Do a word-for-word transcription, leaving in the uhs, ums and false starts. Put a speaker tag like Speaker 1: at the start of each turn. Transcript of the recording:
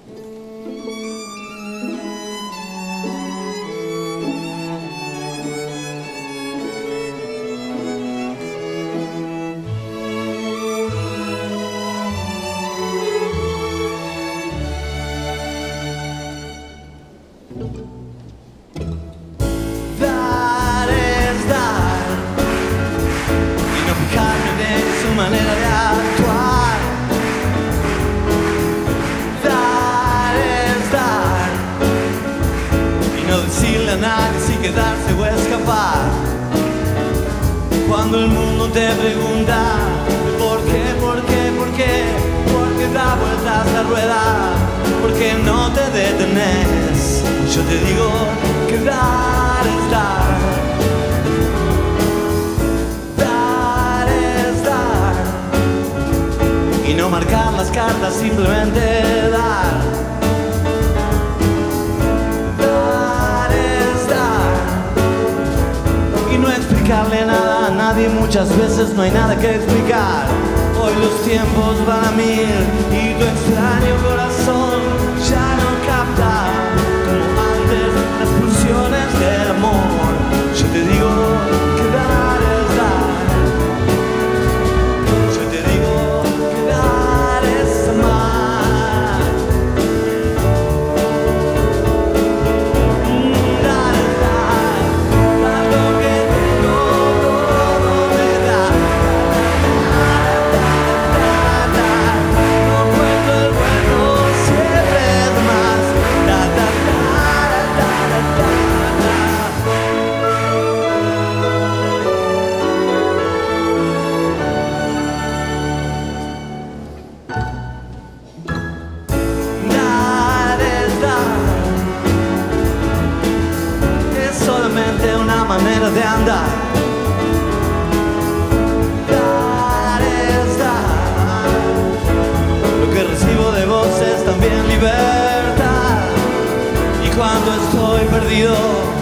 Speaker 1: Dar es dar y no fijarme de su manera de actuar. Dar es dar y no decirle a nadie si quedarse o escapar. Cuando el mundo te pregunta por qué, por qué, por qué, por qué da vueltas la rueda, por qué no te detenes, yo te digo que dar es dar. Dar es dar y no marcar las cartas, simplemente dar. Dar es dar y no explicarle nada a nadie, muchas veces no hay nada que explicar. Hoy los tiempos van a mil y tu extraño corazón ya no capta como antes las pulsiones del amor. Yo te digo que dar es dar. Yo te digo que dar es amar. Dar es dar, dar lo que tengo, todo me da. No cuento el bueno, siempre es más. Da, da, da, da, da, da, da. Dar es dar, es solamente una manera de andar. Dar es dar, lo que recibo de vos es también libertad. Y cuando estoy perdido